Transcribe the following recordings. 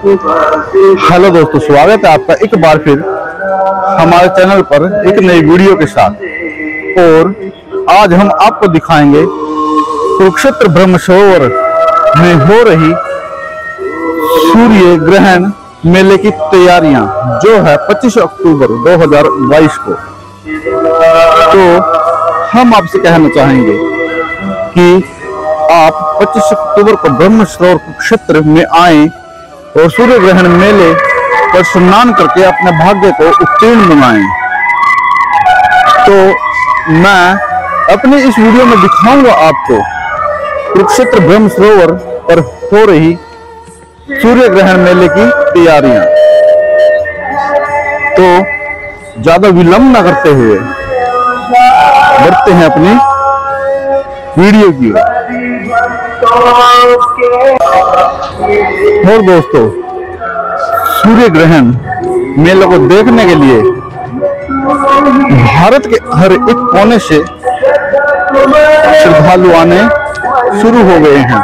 Hello दोस्तों, स्वागत है आपका एक बार फिर हमारे चैनल पर एक नई वीडियो के साथ। और आज हम आपको दिखाएंगे कुरुक्षेत्र ब्रह्म सरोवर में हो रही सूर्य ग्रहण मेले की तैयारियां, जो है 25 अक्टूबर 2022 को। तो हम आपसे कहना चाहेंगे कि आप 25 अक्टूबर को ब्रह्म सरोवर कुरुक्षेत्र में आए और सूर्य ग्रहण मेले पर स्नान करके अपने भाग्य को उत्तीर्ण बनाएं। तो मैं अपने इस वीडियो में दिखाऊंगा आपको कुरुक्षेत्र ब्रह्म सरोवर पर हो रही सूर्य ग्रहण मेले की तैयारियां। तो ज्यादा विलंब न करते हुए बढ़ते हैं अपनी वीडियो की ओर। और दोस्तों, सूर्य ग्रहण मेले को देखने के लिए भारत के हर एक कोने से श्रद्धालु आने शुरू हो गए हैं।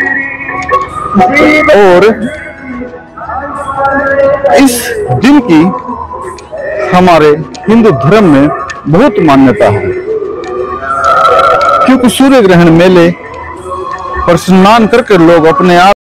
और इस दिन की हमारे हिंदू धर्म में बहुत मान्यता है, क्योंकि सूर्य ग्रहण मेले पर स्नान करके लोग अपने आप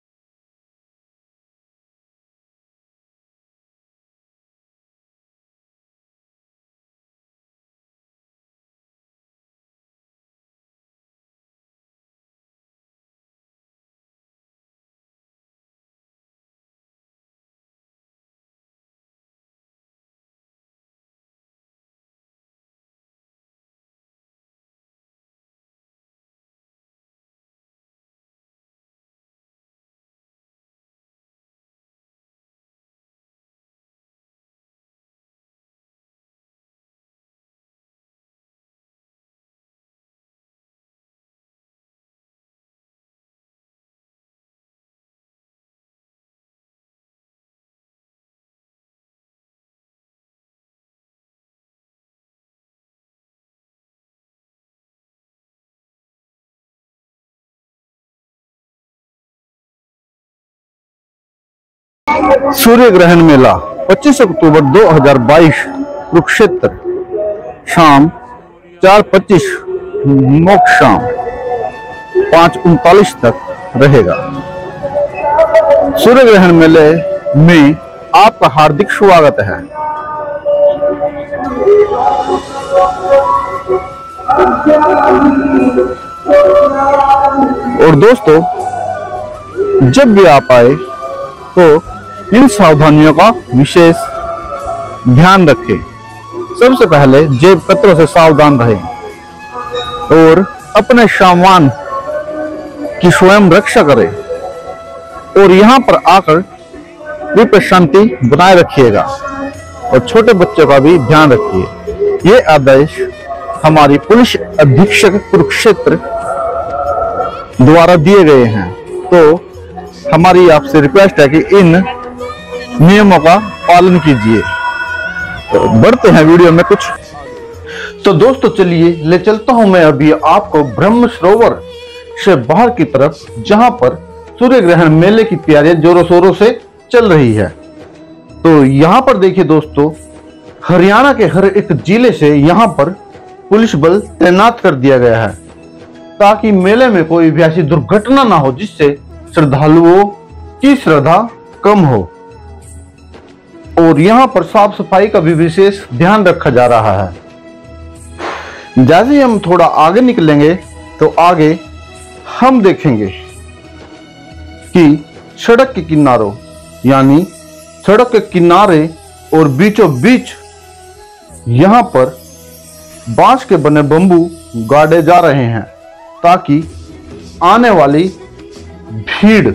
सूर्य ग्रहण मेला 25 अक्टूबर 2022 कुरुक्षेत्र शाम 4:25 मोक्ष शाम 5:39 तक रहेगा। सूर्य ग्रहण मेले में आपका हार्दिक स्वागत है। और दोस्तों, जब भी आप आए तो इन सावधानियों का विशेष ध्यान रखें। सबसे पहले जेब कतरों से सावधान रहें और अपने सामान की स्वयं रक्षा करें। और यहाँ पर आकर कृपया शांति बनाए रखिएगा और छोटे बच्चों का भी ध्यान रखिए। ये आदेश हमारी पुलिस अधीक्षक कुरुक्षेत्र द्वारा दिए गए हैं। तो हमारी आपसे रिक्वेस्ट है कि इन नियमों का पालन कीजिए। तो बढ़ते हैं वीडियो में कुछ। तो दोस्तों, चलिए ले चलता हूं मैं अभी आपको ब्रह्म सरोवर से बाहर की तरफ, जहां पर सूर्य ग्रहण मेले की तैयारियां जोरों शोरों से चल रही है। तो यहां पर देखिए दोस्तों, हरियाणा के हर एक जिले से यहां पर पुलिस बल तैनात कर दिया गया है, ताकि मेले में कोई भी ऐसी दुर्घटना ना हो जिससे श्रद्धालुओं की श्रद्धा कम हो। और यहाँ पर साफ सफाई का भी विशेष ध्यान रखा जा रहा है। जैसे ही हम थोड़ा आगे निकलेंगे तो आगे हम देखेंगे कि सड़क के किनारों, यानी सड़क के किनारे और बीचों बीच यहाँ पर बांस के बने बंबू गाड़े जा रहे हैं, ताकि आने वाली भीड़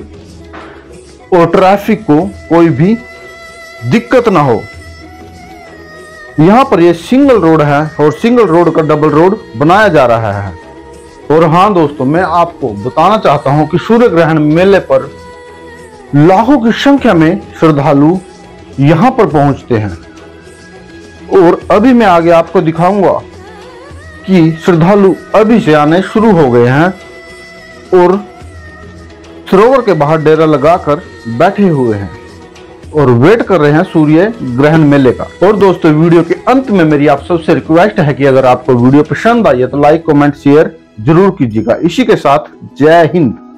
और ट्रैफिक को कोई भी दिक्कत ना हो। यहां पर ये सिंगल रोड है और सिंगल रोड का डबल रोड बनाया जा रहा है। और हाँ दोस्तों, मैं आपको बताना चाहता हूं कि सूर्य ग्रहण मेले पर लाखों की संख्या में श्रद्धालु यहां पर पहुंचते हैं। और अभी मैं आगे आपको दिखाऊंगा कि श्रद्धालु अभी से आने शुरू हो गए हैं और सरोवर के बाहर डेरा लगाकर बैठे हुए हैं। और वेट कर रहे हैं सूर्य ग्रहण मेले का। और दोस्तों वीडियो के अंत में मेरी आप सबसे रिक्वेस्ट है कि अगर आपको वीडियो पसंद आई है तो लाइक कमेंट शेयर जरूर कीजिएगा। इसी के साथ जय हिंद।